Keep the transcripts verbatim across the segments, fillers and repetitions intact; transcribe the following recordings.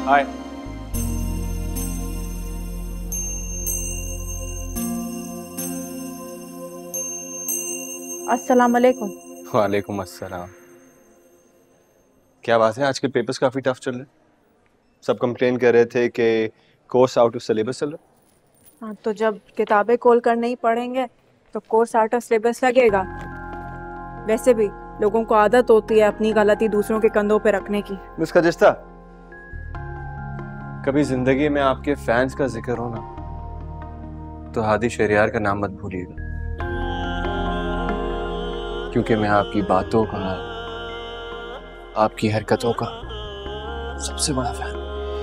हाय। अस्सलाम वालेकुम। वालेकुम अस्सलाम। क्या बात है, आजकल पेपर्स काफी टफ चल रहे। सब कंप्लेन कर रहे थे कि कोर्स आउट ऑफ सिलेबस चल रहा। हाँ, तो जब किताबें खोल कर नहीं पढ़ेंगे तो कोर्स आउट ऑफ सिलेबस लगेगा। वैसे भी लोगों को आदत होती है अपनी गलती दूसरों के कंधों पे रखने की। मिस खजिस्ता, कभी जिंदगी में आपके फैंस का जिक्र हो ना तो हादी शहरियार का नाम मत भूलिएगा, क्योंकि मैं आपकी बातों का, आपकी हरकतों का सबसे बड़ा फैन।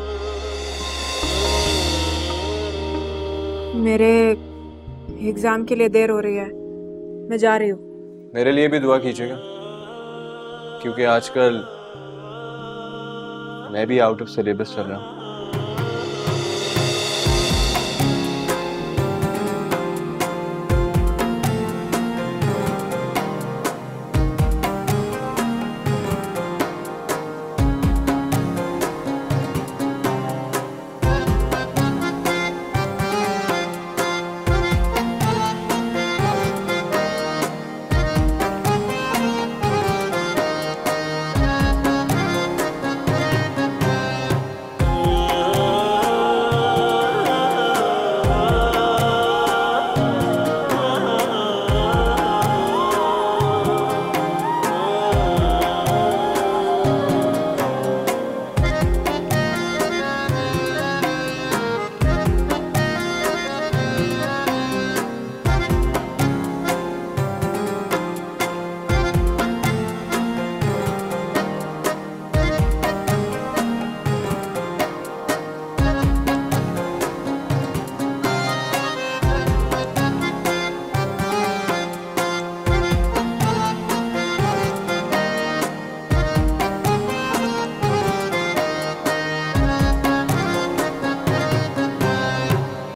मेरे एग्जाम के लिए देर हो रही है, मैं जा रही हूँ। मेरे लिए भी दुआ कीजिएगा, क्योंकि आजकल मैं भी आउट ऑफ सिलेबस चल रहा हूँ।